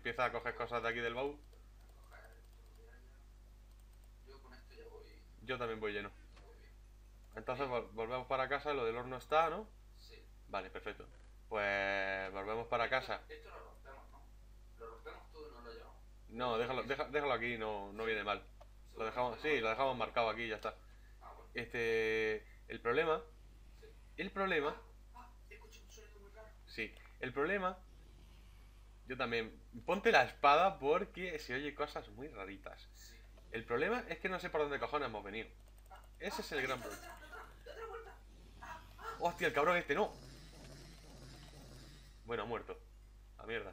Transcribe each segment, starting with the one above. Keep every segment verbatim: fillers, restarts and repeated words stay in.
empieza a coger cosas de aquí del baúl. Yo con esto ya voy. Yo también voy lleno. Ya voy bien. Entonces vol- volvemos para casa, lo del horno está, ¿no? Sí. Vale, perfecto. Pues volvemos para casa. Esto lo rompemos, ¿no? Lo rompemos todo y no lo llevamos. No, déjalo, deja- déjalo aquí, no, no viene mal. Lo dejamos, sí, lo dejamos marcado aquí y ya está. Ah, bueno. Este, el problema, Sí. el problema, Ah, escucho un sonido muy raro. sí, el problema, yo también, ponte la espada porque se oye cosas muy raritas. Sí. El problema es que no sé por dónde cojones hemos venido. Ese es el gran problema. ¡Date la vuelta! Hostia, el cabrón este no. Bueno, ha muerto. A mierda.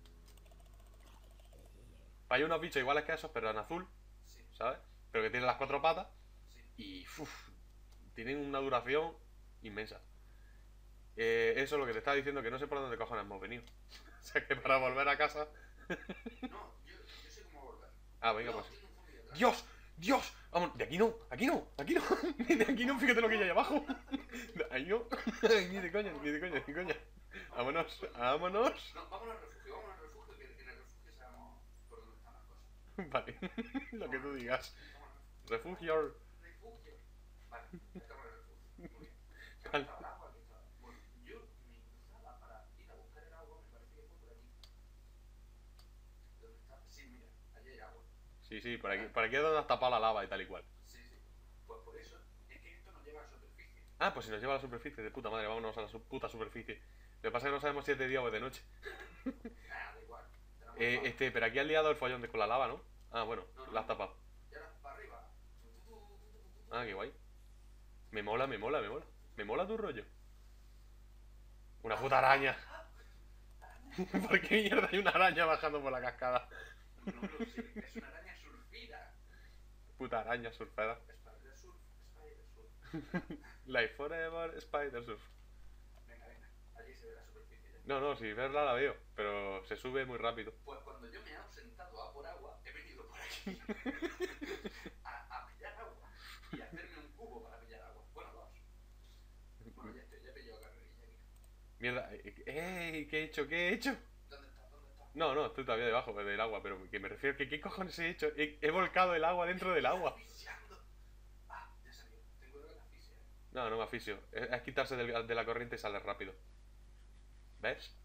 Hay unos bichos iguales que esos, pero en azul, Sí, ¿sabes? Pero que tienen las cuatro patas sí. y uf, tienen una duración inmensa. Eh, eso es lo que te estaba diciendo, que no sé por dónde cojones hemos venido. O sea que para volver a casa... No, yo, yo sé cómo volver. Ah, venga, No, pues. tiene un zombie detrás. ¡Dios! ¡Dios! Vamos, de aquí no, aquí no, aquí no. De aquí no, fíjate lo que hay ahí abajo. De ahí no. Ni de coña, ni de coña, ni de coña. Vámonos, vámonos. No, vámonos al refugio, vámonos al refugio, que en el refugio sabemos por dónde están las cosas. Vale, lo que tú digas. Vámonos Refugio. al refugio. Vale, estamos en el refugio. Muy bien. ¿Qué Vale. estaba el agua? ¿Qué estaba? Bueno, yo mi cruzada para ir a buscar el agua me parece que fue por aquí. ¿Dónde está? Sí, mira, allí hay agua. Sí, sí, por aquí, por aquí es donde has tapado la lava y tal y cual. Sí, sí. Pues por eso es que esto nos lleva a la superficie. Ah, pues si nos lleva a la superficie, de puta madre, vámonos a la su- puta superficie. Lo que pasa es que no sabemos si es de día o es de noche. Ah, da igual. Tenemos Eh, agua. este, pero aquí has liado el follón de con la lava, ¿no? Ah, bueno, No, no. la has tapado. Y ahora para arriba. Ah, qué guay. Me mola, me mola, me mola. Me mola tu rollo. Una puta araña. ¿Por qué mierda hay una araña bajando por la cascada? No lo sé, es una araña surfida. Puta araña surfera. Spider surf, spider surf. Life Forever Spider Surf. Venga, venga, allí se ve la superficie ya. No, no, si verla la veo, pero se sube muy rápido. Pues cuando yo me he ausentado a por agua, he venido por aquí a, a pillar agua y a hacerme un cubo para pillar agua. Bueno, dos. Bueno, ya estoy, ya he pillado carrerilla aquí. Mierda, ¡ey! ¿Qué he hecho? ¿Qué he hecho? ¿Dónde está? ¿Dónde está? No, no, estoy todavía debajo del agua, pero que me refiero que ¿qué cojones he hecho? He, he volcado el agua dentro del agua. Asfixiando. Ah, ya salió. Tengo que asfixia. No, no me asfixio. Es, es quitarse del- de la corriente y sale rápido. ¿Ves?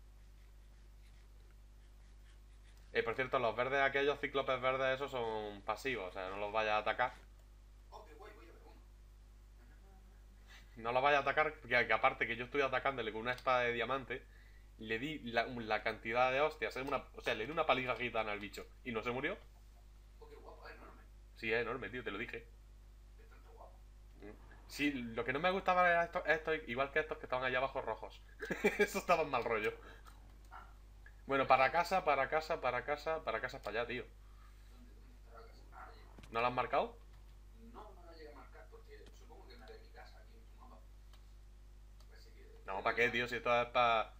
Eh, por cierto, los verdes, aquellos cíclopes verdes, esos son pasivos, o sea, no los vayas a atacar. Oh, qué guay, voy a ver uno. No los vayas a atacar, porque que aparte que yo estoy atacándole con una espada de diamante, le di la, la cantidad de hostias, es una, o sea, le di una paliza gitana al bicho y no se murió. Oh, qué guapo, es enorme. Sí, es enorme, tío, te lo dije. Es tanto guapo. Sí, lo que no me gustaba era esto, esto igual que estos que estaban allá abajo rojos. Eso estaba en mal rollo. Bueno, para casa, para casa, para casa, para casa, para allá, tío. ¿Dónde, dónde está la casa? Ah, allí. ¿No lo has marcado? No, no la llegué a marcar porque supongo que me haré mi casa aquí en tu mapa. Así que... No, ¿para qué, tío? Si esto es para...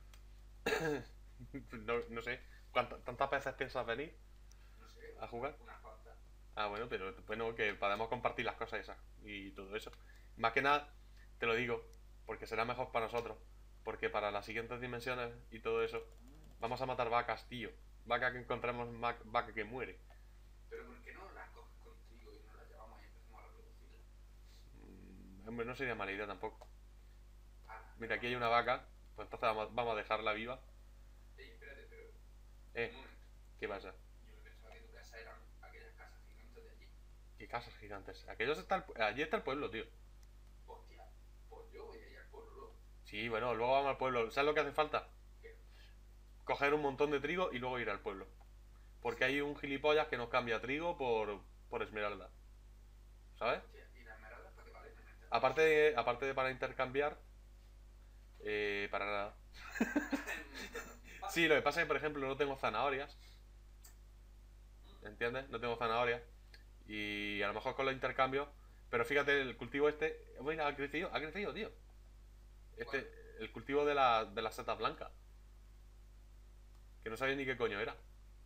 no, no sé. ¿Cuántas, ¿Tantas veces piensas venir No sé, a jugar? unas cuantas. Ah, bueno, pero bueno, que podemos compartir las cosas esas y todo eso. Más que nada, te lo digo, porque será mejor para nosotros. Porque para las siguientes dimensiones y todo eso, vamos a matar vacas, tío. Vaca que encontremos, ma- vaca que muere. Pero ¿por qué no las coges contigo y nos las llevamos y empezamos a reproducirlas? Mm, hombre, no sería mala idea tampoco. Ah, Mira, aquí hay una vaca, pues entonces vamos, vamos a dejarla viva. ey, espérate, pero... Eh, Un momento. ¿qué pasa? Yo me pensaba que tu casa eran aquellas casas gigantes de allí. ¿Qué casas gigantes? Aquellos está el pu- allí está el pueblo, tío. Hostia, pues yo voy a ir al pueblo luego. Sí, bueno, luego vamos al pueblo. ¿Sabes lo que hace falta? ¿Qué? Coger un montón de trigo y luego ir al pueblo. Porque hay un gilipollas que nos cambia trigo por, por esmeralda. ¿Sabes? Hostia, ¿y las esmeraldas para qué valen? Aparte de, aparte de para intercambiar, eh, para nada. Sí, lo que pasa es que, por ejemplo, no tengo zanahorias. ¿Entiendes? No tengo zanahorias. Y a lo mejor con los intercambios. Pero fíjate, el cultivo este. Mira, ha crecido, ha crecido, tío. Este, el cultivo de, la, de las setas blancas. Que no sabía ni qué coño era.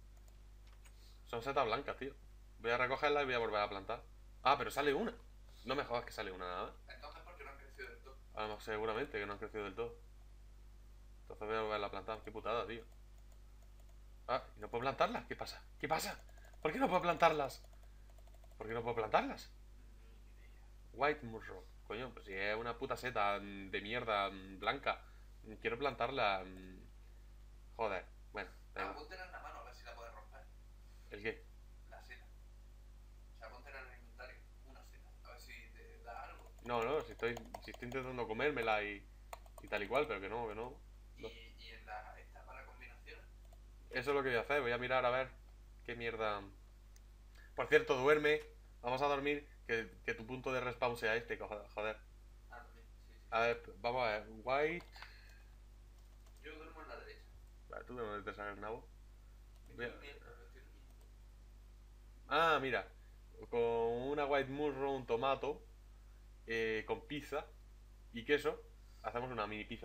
Son setas blancas, tío. Voy a recogerlas y voy a volver a plantar. Ah, pero sale una. No me jodas que sale una nada más. Entonces, ¿por qué no han crecido del todo? Ah, no, seguramente que no han crecido del todo. Entonces voy a volverla a plantar. Qué putada, tío. Ah, ¿y no puedo plantarlas? ¿Qué pasa? ¿Qué pasa? ¿Por qué no puedo plantarlas? ¿Por qué no puedo plantarlas? Ni idea. White Mushroom. Coño, pues si es una puta seta mm, de mierda mm, blanca. mm, Quiero plantarla. mm, Joder. Bueno, da Ah, igual. póntela en la mano a ver si la puedes romper. ¿El qué? La seta. O sea, póntela en el inventario. Una seta. A ver si te da algo. No, no, si estoy, si estoy intentando comérmela y, y tal y cual, pero que no, que no. Y, no. y en la esta para combinaciones. Eso es lo que voy a hacer. Voy a mirar a ver qué mierda. Por cierto, duerme. Vamos a dormir. Que, que tu punto de respawn sea este, co- joder. Ah, también. Sí, sí. A ver, vamos a ver. White. Yo duermo en la derecha. Vale, tú de dónde te sale el nabo. Estoy Voy a- durmiendo, estoy durmiendo. Ah, mira. Con una white mushroom, tomato, eh, con pizza y queso, hacemos una mini pizza.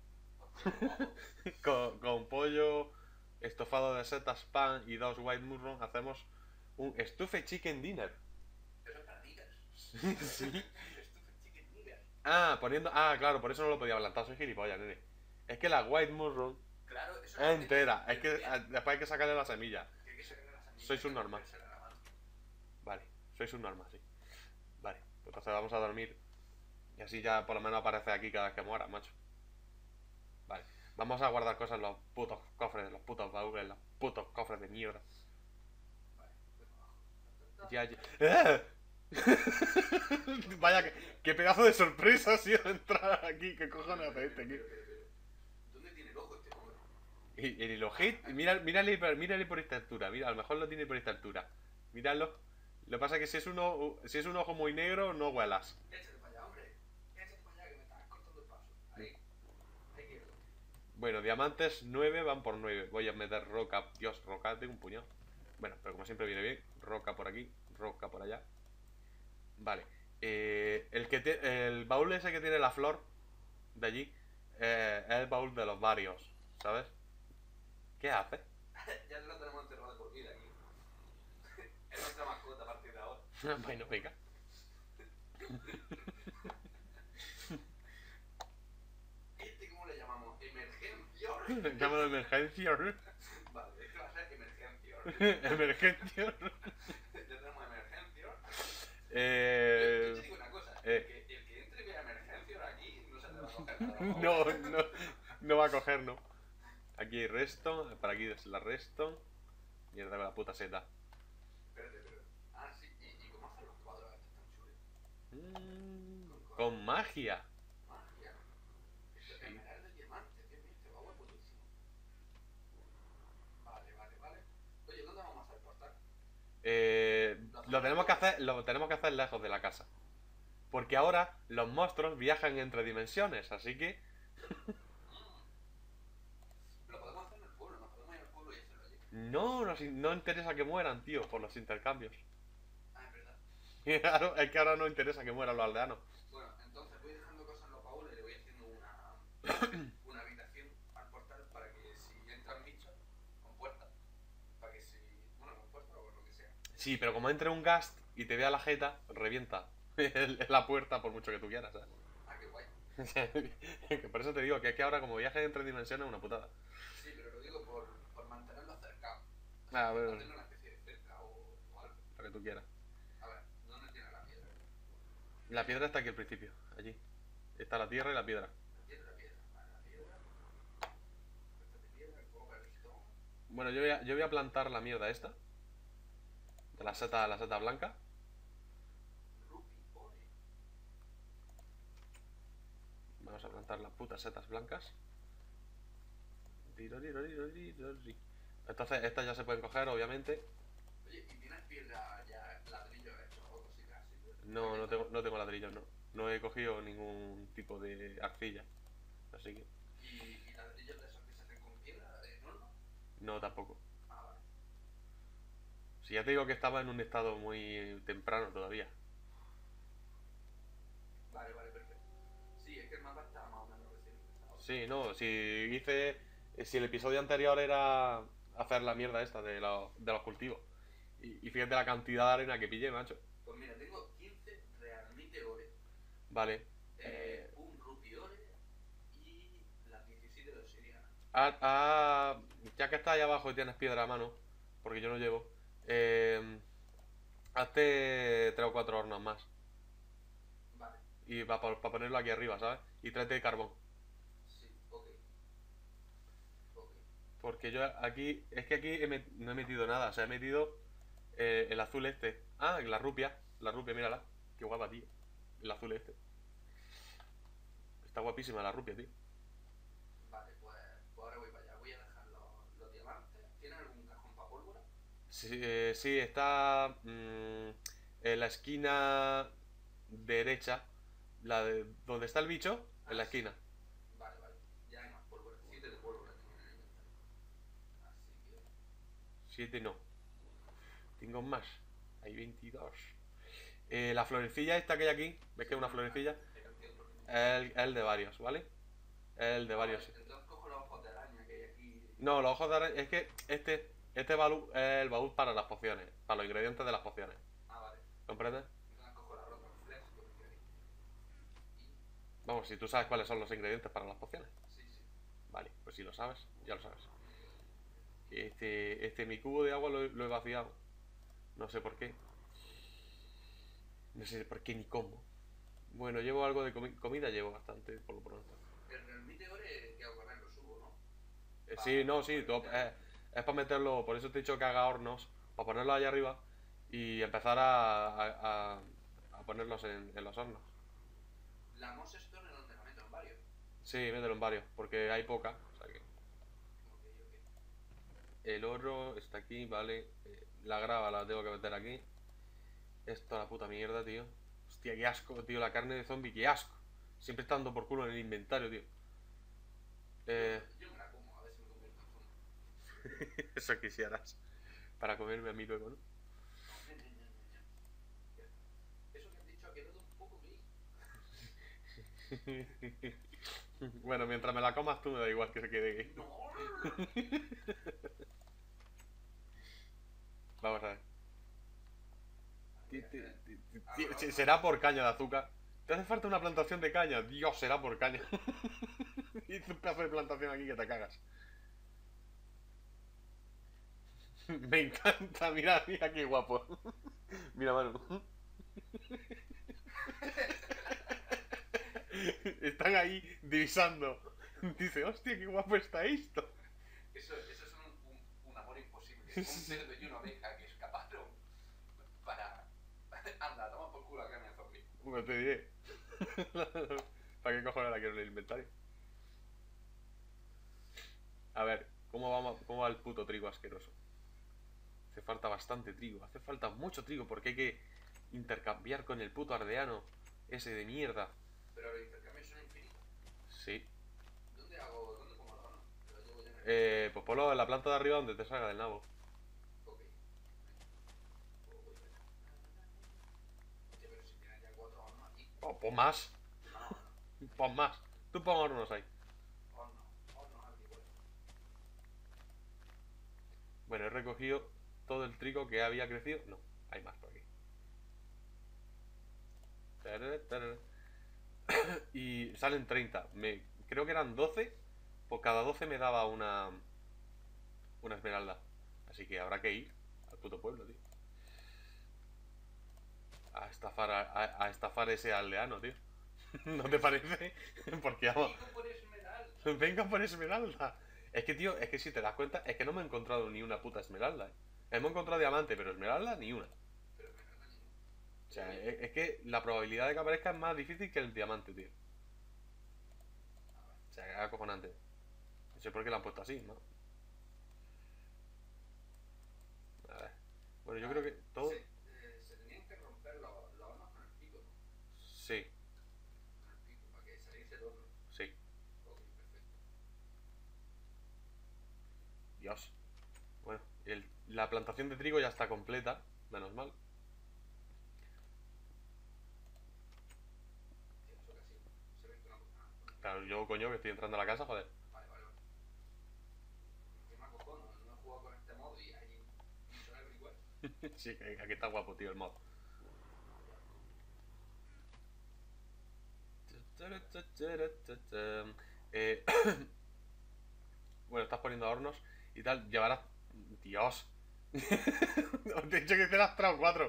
con, con pollo, estofado de setas, pan y dos white mushroom, hacemos un stuffed chicken dinner. Eso es para niggas. Sí. Stuffed chicken niggas. Ah, poniendo. Ah, claro, por eso no lo podía plantar, soy gilipollas, nene. Es que la white mushroom Claro, eso es entera, es que ah, después hay que sacarle la semilla. Que hay que sacarle la semilla. Soy subnormal. Que la mano. Vale, soy subnormal, sí. Vale, pues entonces vamos a dormir. Y así ya por lo menos aparece aquí cada vez que muera, macho. Vale, vamos a guardar cosas en los putos cofres, en los putos baúles, los putos cofres de mierda. Vale, voy para abajo. Ya, ya. ¡Eh! Vaya, que, qué pedazo de sorpresa ha sido entrar aquí. ¿Qué cojones hace este aquí? ¿Dónde tiene el ojo este hombre? Y el ojito, mira, mírale, por- mírale por esta altura. Mira, a lo mejor lo tiene por esta altura. Míralo. Lo que pasa es que si es, uno, si es un ojo muy negro, no huelas. Échate para allá, hombre. Échate para allá que me estás cortando el paso. Ahí. Ahí quieto. Bueno, diamantes nueve van por nueve. Voy a meter roca. Dios, roca, tengo un puñado. Bueno, pero como siempre viene bien. Roca por aquí, roca por allá. Vale. Eh, el, que te- el baúl ese que tiene la flor de allí eh, es el baúl de los varios, ¿sabes? ¿Qué hace? Ya lo tenemos enterrado de por vida aquí. Es nuestra mascota a partir de ahora. Bueno, venga. ¿Este cómo le llamamos? Emergencia. Llámalo emergencia. Vale, es que va a ser emergencia. Emergencia. Ya tenemos emergencia. Yo, yo Eh, te digo una cosa. eh. El, que, el que entre y vea emergencia aquí no se te va a coger nada. no, no, no va a coger, no. Aquí hay redstone, para aquí es la redstone. Mierda con la puta seta. Espérate, pero. Ah, sí. ¿Y, y cómo hacen los cuadros estos tan chulos? Mm, con magia. Magia. Esto es Sí. esmeralda y diamante. Dios mío, este baúl es buenísimo. Vale, vale, vale. Oye, ¿dónde vamos a hacer el portal? Eh, lo tenemos que hacer, lo tenemos que hacer lejos de la casa. Porque ahora los monstruos viajan entre dimensiones, así que Lo podemos hacer en el pueblo, nos podemos ir al pueblo y hacerlo allí. no nos in- no interesa que mueran, tío, por los intercambios. Ah, es verdad. Claro, es que ahora no interesa que mueran los aldeanos. Bueno, entonces voy dejando cosas en los baúles y le voy haciendo una, una habitación al portal para que si entran bichos con puerta, para que si. Bueno, con puerta o lo que sea. Sí, pero como entre un ghast y te vea la jeta, revienta el- la puerta por mucho que tú quieras, ¿sabes? Ah, qué guay. Que por eso te digo que es que ahora como viajes entre dimensiones es una putada. Sí, pero lo digo por, por mantenerlo cercado. Ah, bueno, Hacerle una especie de cerca o, o algo. lo que tú quieras. A ver, ¿dónde tiene la piedra? La piedra está aquí al principio, allí. Está la tierra y la piedra. La piedra, la piedra. Vale, la piedra. Esta de piedra, el cobblestone. Bueno, yo voy a, yo voy a plantar la mierda esta. De la seta, la seta blanca. Ruby ore. Vamos a plantar las putas setas blancas. Tirorirorirorirorí. Entonces, estas ya se pueden coger, obviamente. Oye, ¿y tienes piedra ya, ladrillos hechos o cositas así? No, no tengo, no tengo ladrillos, no. No he cogido ningún tipo de arcilla. Así que, ¿Y, y ladrillos de esos que se hacen con piedra de horno? no tampoco. Ah, vale. Si ya te digo que estaba en un estado muy temprano todavía. Vale, vale, perfecto. Sí, es que el mapa está más o menos recién empezado. Sí, no, si hice. Si el episodio anterior era hacer la mierda esta de los, de los cultivos. Y, y fíjate la cantidad de arena que pillé, macho. Pues mira, tengo quince realmente ore, Vale. eh, un ruby ore y las diecisiete de obsidiana. Ah, ah, ya que estás ahí abajo y tienes piedra a mano, porque yo no llevo, eh, hazte tres o cuatro hornos más. Vale, Y para ponerlo aquí arriba, ¿sabes? Y tráete carbón. sí, ok, ok. Porque yo aquí, es que aquí he met- no he metido nada, o sea, he metido eh, el azul este. Ah, la rupia, la rupia, mírala. Qué guapa, tío. El azul este. Está guapísima la rupia, tío. Vale, pues, pues ahora voy para allá. Voy a dejar los, los diamantes. ¿Tienes algún cajón para pólvora? Sí, eh, sí, está mm, en la esquina derecha, la de donde está el bicho, en Ah, la sí. esquina. Vale, vale. Ya hay más pólvora. Siete de pólvora tengo en el inventario. Así que... Siete no, tengo más. Hay veintidós. Eh, la florecilla esta que hay aquí, ¿ves que es una florecilla? Te canté otro que me Es gusta. el, es el de varios, ¿vale? Es el de Ah, varios, vale. sí. Entonces cojo los ojos de araña que hay aquí. No, los ojos de araña. Es que este, este baúl es el baúl para las pociones. Para los ingredientes de las pociones. Ah, vale. ¿Comprendes? Entonces cojo la roca flex que me queda ahí. Vamos, si tú sabes cuáles son los ingredientes para las pociones. Y... Sí, sí. Vale, pues si lo sabes, ya lo sabes. Este, este mi cubo de agua lo, lo he vaciado. No sé por qué. No sé por qué ni cómo. Bueno, llevo algo de comi- comida, llevo bastante, por lo pronto. El realmite ore que hago con él lo subo, ¿no? Eh, Pa- sí, no, pa sí, tú- meterlo. eh, es para meterlo, por eso te he dicho que haga hornos, para ponerlos allá arriba y empezar a, a, a- a ponerlos en, en los hornos. La Moss Stone en donde la meto en varios. Sí, mételo en varios, porque hay poca. O sea que Ok, ok. el oro está aquí, vale. Eh, la grava la tengo que meter aquí. Esto la puta mierda, tío. Hostia, qué asco, tío, la carne de zombie, qué asco. Siempre está dando por culo en el inventario, tío. Eh, Yo, yo me la como, a ver si me convierto en zombie. eso quisieras. Para comerme a mí luego, ¿no? No, ña, ña, ña, ña, ña. Ya está. Eso que has dicho ha quedado un poco gris. Bueno, mientras me la comas tú me da igual que se quede gay. No. Vamos a ver. Ti- Mira, ti- eh, ti- ti- hago ti- los si- hornos. Será por caña de azúcar. ¿Te hace falta una plantación de caña? Dios, será por caña. Hice un pedazo de plantación aquí que te cagas. Me encanta, mira, mira qué guapo. Mira, Manu. Están ahí divisando. Dice, hostia, qué guapo está esto. Eso, eso es un, un, un amor imposible. Un cerdo y una oveja que escaparon para... Anda, toma por culo a carne de zombie. Bueno, te diré. ¿Para qué cojones la quiero en el inventario? A ver, ¿cómo vamos, cómo va el puto trigo asqueroso? Hace falta bastante trigo, hace falta mucho trigo porque hay que intercambiar con el puto ardeano ese de mierda. Pero los intercambios son infinitos. Sí. ¿Dónde hago, dónde pongo el horno? Que lo llevo ya en el... Eh, pues ponlo en la planta de arriba donde te salga del nabo. Ok. Pues voy para allá. Hostia, pero si tienes ya cuatro hornos aquí. Oh, pon más, No, pon más. Tú pon hornos ahí. horno, horno aquí, bueno. Bueno, he recogido todo el trigo que había crecido. No, hay más por aquí. Tarara, tarara. Y salen treinta. Me, creo que eran doce. Por cada doce me daba una, una esmeralda. Así que habrá que ir al puto pueblo, tío. A estafar a, a- a estafar ese aldeano, tío. ¿No te parece? Porque vamos. Digo por esmeralda. Venga por esmeralda. Es que, tío, es que si te das cuenta, es que no me he encontrado ni una puta esmeralda. ¿eh? Hemos encontrado diamante, pero esmeralda ni una. Pero esmeralda ninguna. O sea, es, es que la probabilidad de que aparezca es más difícil que el diamante, tío. Ah, vale. O sea, es acojonante. No sé por qué la han puesto así, ¿no? A ver. Bueno, yo creo que todo. Se, eh, se tenían que romper los, los hornos con el pico, ¿no? Sí, Con el pico, para que saliese el horno. sí. Ok, perfecto. Dios. Bueno, el- la plantación de trigo ya está completa, menos mal. Hostia, eso casi se ve que no... Ah, bueno. Claro, yo, coño, que estoy entrando a la casa, joder. Vale, vale, vale. Yo me acojono, no he jugado con este modo y hay un server igual. Sí, que aquí está guapo, tío, el mod. Eh, Bueno, estás poniendo hornos y tal. Llevarás... Dios. Os he dicho que hicieras tres o cuatro.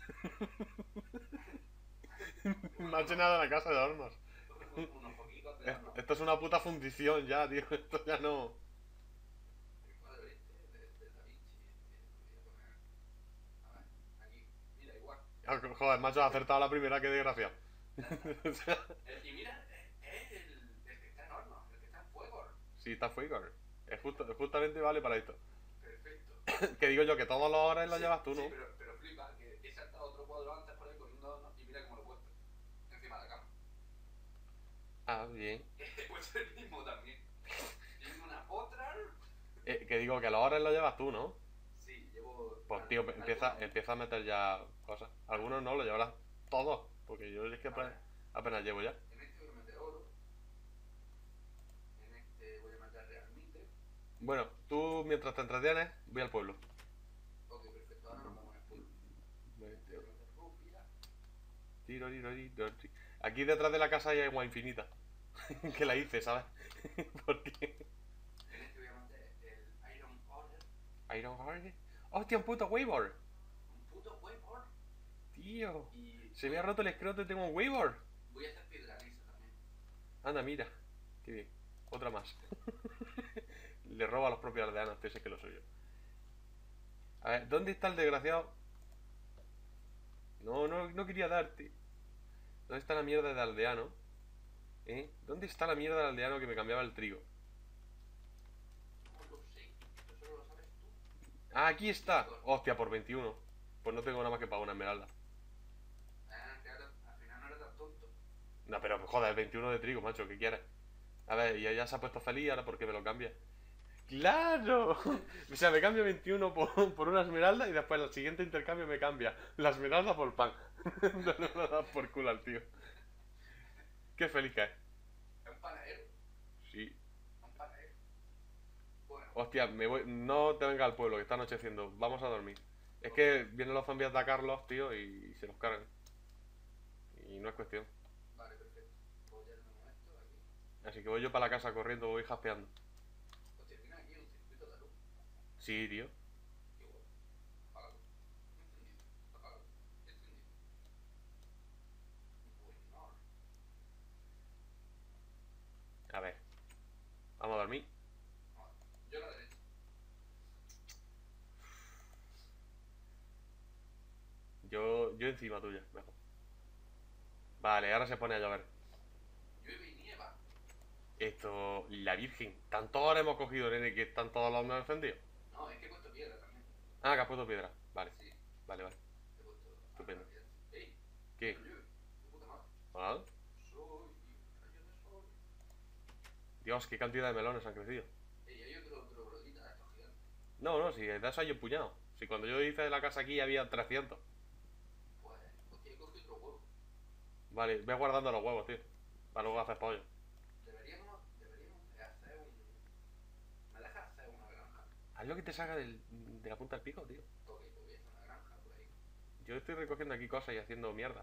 Me ha llenado la casa de hornos. Un- unos poquitos de horno. Esto es una puta fundición ya, tío. Esto ya no... El cuadro este de, de Da Vinci. eh, Lo voy a poner. A ver, aquí. Mira, igual. Ah, joder, macho, has acertado la primera, qué desgraciado. Ya está. O sea, Eh, Y mira, eh, es el, el que está en horno, el que está en fuego. sí, está fuego. Es justo, justamente vale para esto. Perfecto. Que digo yo que todos los horas lo Sí, llevas tú, ¿no? Sí, pero, pero flipa, que he saltado otro cuadro antes por ahí poniendo horno y mira cómo lo he puesto. Encima de la cama. Ah, bien. He puesto el mismo también. Tiene una otra. Eh, que digo que los horas lo llevas tú, ¿no? Sí, llevo. Pues al- tío, algunos. empieza, empieza a meter ya cosas. Algunos no, lo llevarás todos. Porque yo es que apenas, apenas llevo ya. En este voy a meter oro. En este voy a meter realmente. Bueno, tú mientras te entretienes, voy al pueblo. Ok, perfecto. Ahora nos vamos en el pueblo. Voy a meter rupia. Tiro, tiro, tiro, tiro. Aquí detrás de la casa hay agua infinita. Que la hice, ¿sabes? Porque... En este voy a meter el Iron Ore. Iron Heart. ¡Hostia, un puto Wayward! Un puto Weapon. Tío. Y Se me ha roto el escroto y tengo un Wayward. voy a hacer piedra lisa también. Anda, mira. Qué bien. Otra más. Le roba a los propios aldeanos, tío, ese que lo suyo. A ver, ¿dónde está el desgraciado? No, no, no quería darte. ¿Dónde está la mierda de aldeano? ¿Eh? ¿Dónde está la mierda del aldeano que me cambiaba el trigo? No lo sé. Esto solo lo sabes tú. Ah, aquí está. Hostia, por veintiuno. Pues no tengo nada más que pagar una esmeralda. Ah, claro. Al final no eres tan tonto. No, pero joder, veintiuno de trigo, macho, ¿qué quieres? A ver, y ella se ha puesto feliz ahora porque me lo cambia. ¡Claro! O sea, me cambia veintiuno por, por una esmeralda y después el siguiente intercambio me cambia la esmeralda por pan. No le voy a dar por culo al tío. Qué feliz que es. Es un panadero. Sí. Es un panadero. Bueno, Hostia, me voy... no te venga al pueblo, que está anocheciendo. Vamos a dormir. Es que vienen los zombies a atacarlos, tío, y se los cargan. Y no es cuestión. vale, perfecto. Pues ya tenemos esto aquí. Así que voy yo para la casa corriendo, voy jaspeando. Hostia, tiene aquí un circuito de luz. Sí, tío. Igual. Apágalo. Encendido. Apágalo. Encendido. Bueno. A ver. Vamos a dormir. Vale. Yo a la derecha. Yo, yo encima tuya, mejor. Vale, ahora se pone a llover. Llueve y nieva. Esto, la Virgen. ¿Tantos horas hemos cogido, nene, que están todos los hornos encendidos? No, es que he puesto piedra también. Ah, que has puesto piedra. Vale, Sí, vale, vale. he puesto. Estupendo. Ah, piedra. ¡Ey! ¿Qué? No llueve. De puta madre. ¿Ah? Soy un rayo de sol. Dios, qué cantidad de melones han crecido. Ey, hay otro, otro brodita de estos gigantes. No, no, si de eso hay un puñado. Si cuando yo hice la casa aquí había trescientos. Pues, hostia, he cogido otro huevo. Vale, ve guardando los huevos, tío. Para luego hacer pollo. Deberíamos, deberíamos de hacer un... ¿Me dejas hacer una granja? Haz lo que te salga del- de la punta del pico, tío. Ok, pues voy a hacer una granja por ahí. Yo estoy recogiendo aquí cosas y haciendo mierda.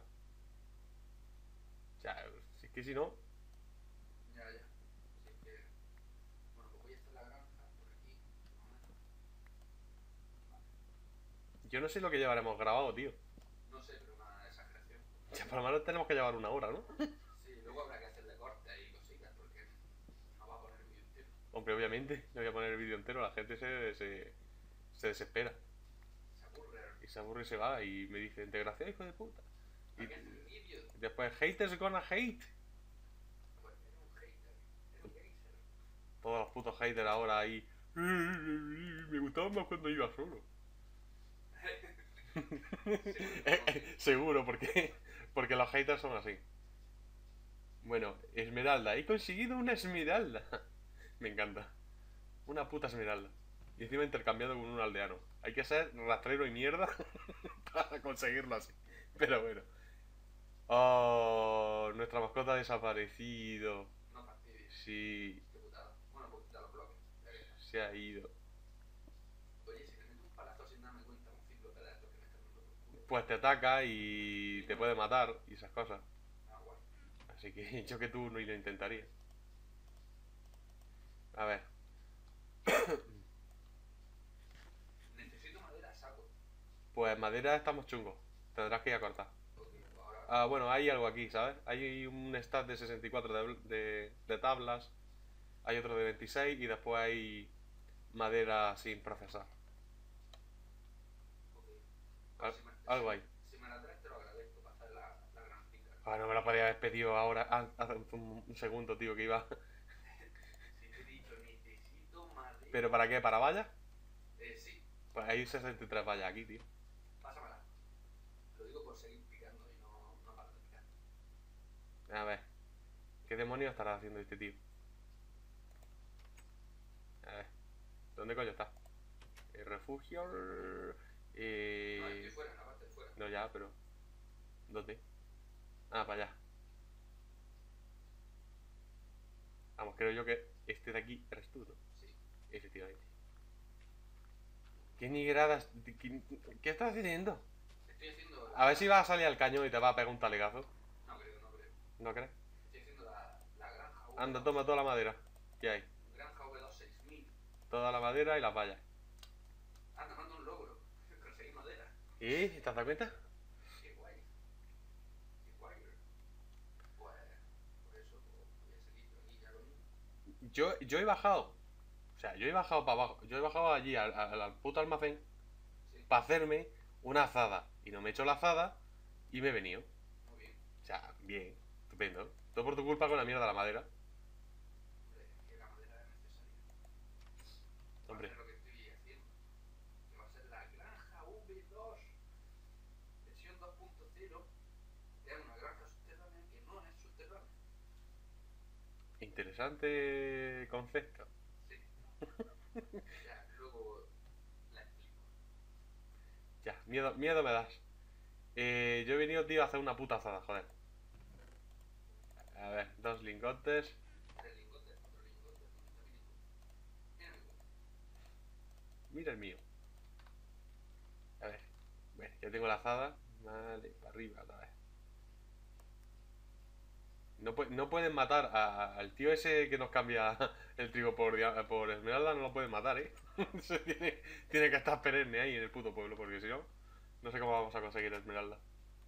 O sea, si es que si no... Ya, ya. Así que... Bueno, pues voy a hacer la granja por aquí. Un momento. Vale. Yo no sé lo que llevaremos grabado, tío. No sé, pero una exageración. Ya por lo menos tenemos que llevar una hora, ¿no? Sí, luego habrá que hacerle cortes y cositas porque no va a poner el vídeo entero. Hombre, obviamente, no voy a poner el vídeo entero, la gente se, se, se desespera. Se aburre. Y se aburre y se va y me dice, integración, hijo de puta. Y ¿Para qué hacer vídeos? después, haters gonna hate. Pues eres un hater. Eres un geyser. Todos los putos haters ahora ahí. Me gustaba más cuando iba solo. Eh, eh, Seguro, porque, porque los haters son así. Bueno, esmeralda. He conseguido una esmeralda. Me encanta. Una puta esmeralda. Y encima intercambiado con un aldeano. Hay que ser rastrero y mierda para conseguirlo así. Pero bueno. Oh, nuestra mascota ha desaparecido. No fastidies. Sí, Qué putada. Bueno, pues quita los bloques. Ya que está. se ha ido. Oye, si le meto un palazo sin darme cuenta, un cíclope de estos que me están dando por culo. Pues te ataca y te puede matar y esas cosas. Ah, guay. Así que yo que tú no lo intentaría. A ver. Necesito madera a saco. Pues madera estamos chungos. Tendrás que ir a cortar. Ok, pues ahora. Ah, bueno, hay algo aquí, ¿sabes? Hay un stack de sesenta y cuatro de, de, de tablas. Hay otro de veintiséis y después hay madera sin procesar. Ok. Al- Si me, algo si- hay. Si me la traes, te lo agradezco para hacer la, la granjita. Ah, no me lo podía haber pedido ahora, ah, hace un, un segundo, tío, que iba. Si te he dicho, necesito madera. ¿Pero para qué? ¿Para vallas? Eh, sí, Pues hay sesenta y tres vallas aquí, tío. pásamela. Lo digo por seguir picando y no, no parar de picar. A ver. ¿Qué demonios estará haciendo este tío? A ver. ¿Dónde coño está? El refugio. Eh... No, estoy fuera, en la parte de fuera. No, ya, pero. ¿Dónde? Ah, para allá. Vamos, creo yo que este de aquí eres tú, ¿no? Sí. Efectivamente. ¿Qué nigradas? ¿Qué, qué estás haciendo? Estoy haciendo. La... A ver si vas a salir al cañón y te va a pegar un talegazo. No creo, no creo. ¿No crees? Estoy haciendo la, la granja V. Anda, toma toda la madera. ¿Qué hay? Granja V dos seis mil. Toda la madera y las vallas. Anda, mando un logro. Conseguí madera. ¿Y? ¿Te has dado cuenta? Qué guay. Qué guay. Pues. Por eso pues, voy a seguir yo aquí ya lo mismo. Yo, yo he bajado. O sea, yo he bajado para abajo. Yo he bajado allí al, al, al puto almacén Sí. para hacerme una azada. Y no me he hecho la azada y me he venido. Muy bien. O sea, bien, estupendo. Todo por tu culpa con la mierda de la madera. Hombre, que la madera es necesaria. Hombre. Va a ser lo que estoy haciendo. Que va a ser la granja V dos. Versión dos punto cero. Es una granja subterránea que no es subterránea. Interesante concepto. Sí. Ya, luego la explico. Ya, miedo, miedo me das. Eh, yo he venido, tío, a hacer una puta azada, joder. A ver, dos lingotes. Tres lingotes, cuatro lingotes. ¿Dónde está mi lingote? Mira mi cuenta. Mira el mío. A ver. Bueno, ya tengo la azada. Vale, para arriba otra vez. No, pu- no pueden matar a- a- al tío ese que nos cambia el trigo por, dia- por esmeralda, no lo pueden matar, ¿eh? Se tiene, tiene que estar perenne ahí en el puto pueblo, porque si no, no sé cómo vamos a conseguir esmeralda.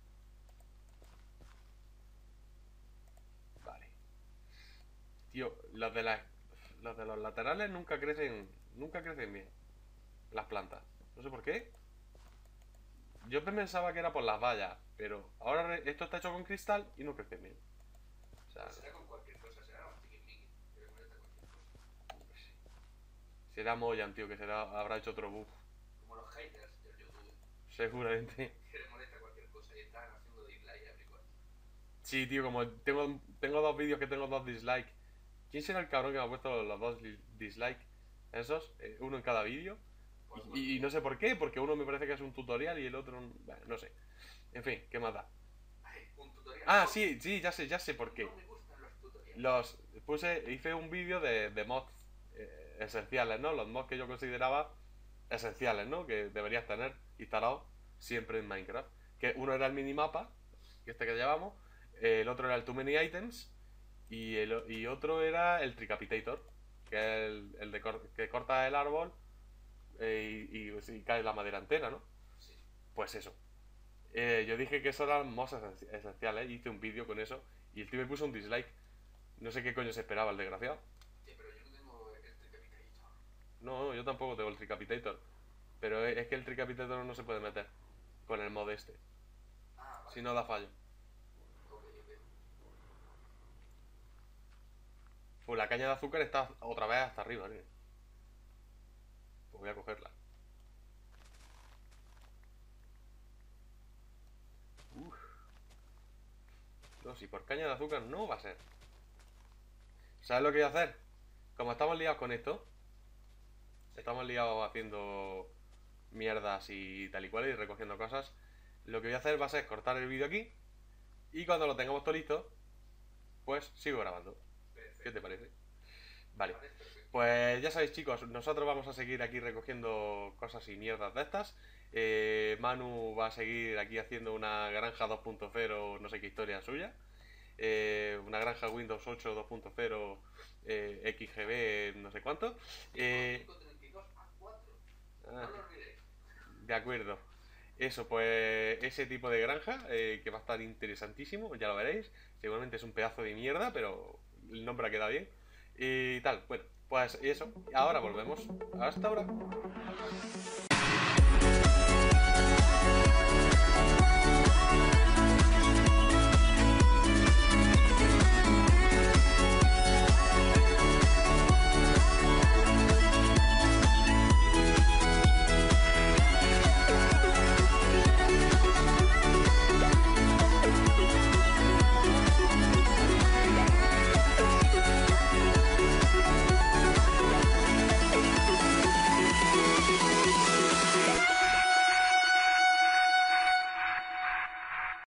Vale. Tío, los de las, los de los laterales nunca crecen, nunca crecen bien. Las plantas. No sé por qué. Yo pensaba que era por las vallas, pero ahora re- esto está hecho con cristal y no crece bien. O sea, Pues será con cualquier cosa, será con tiquismiqui, que le molesta cualquier cosa. pues sí. Será Moyan, tío, que será, habrá hecho otro bug. Como los haters del YouTube, Seguramente. que le molesta cualquier cosa y están haciendo dislike every cosa. Sí, tío, como tengo, tengo dos vídeos que tengo dos dislikes. ¿Quién será el cabrón que me ha puesto los dos li- dislikes? Esos, eh, uno en cada vídeo. Pues, Y, y- y no sé por qué, porque uno me parece que es un tutorial y el otro, un- bueno, no sé. En fin, ¿qué más da? ay, un tutorial. Ah, No, sí, sí, ya sé, ya sé por qué. No me gustan los tutoriales. Los puse, hice un vídeo de, de mods eh, esenciales, ¿no? Los mods que yo consideraba esenciales, ¿no? Que deberías tener instalado siempre en Minecraft. Que uno era el minimapa, que este que llevamos, eh, el otro era el Too Many Items y, el, o- y otro era el Tricapitator, que es el, el de cor- que corta el árbol eh, y, y, pues, y cae la madera entera, ¿no? Sí. Pues eso. Eh, yo dije que eso eran mods esenci- esenciales, hice un vídeo con eso y el tío me puso un dislike. No sé qué coño se esperaba el desgraciado. Sí, pero yo no tengo el tricapitator. No, no, yo tampoco tengo el Tricapitator. Pero es es que el Tricapitator no se puede meter con el mod este. Ah, vale. Si no da fallo. Ok, ok. Pues la caña de azúcar está otra vez hasta arriba, tío. Pues voy a cogerla. Uf. No, si por caña de azúcar no va a ser. ¿Sabes lo que voy a hacer? Como estamos liados con esto, estamos liados haciendo mierdas y tal y cual y recogiendo cosas, lo que voy a hacer va a ser cortar el vídeo aquí y cuando lo tengamos todo listo, pues sigo grabando. Perfecto. ¿Qué te parece? Vale. Vale, perfecto. Pues ya sabéis, chicos, nosotros vamos a seguir aquí recogiendo cosas y mierdas de estas. Eh, Manu va a seguir aquí haciendo una granja dos punto cero, no sé qué historia suya. eh, una granja Windows ocho dos punto cero, eh, X G B, no sé cuánto. Eh, cinco treinta y dos A cuatro. ah, No lo olvidéis. de acuerdo. Eso, pues ese tipo de granja, eh, que va a estar interesantísimo, ya lo veréis. Seguramente es un pedazo de mierda, pero el nombre ha quedado bien. Y tal, bueno, pues eso. Ahora volvemos. Hasta ahora.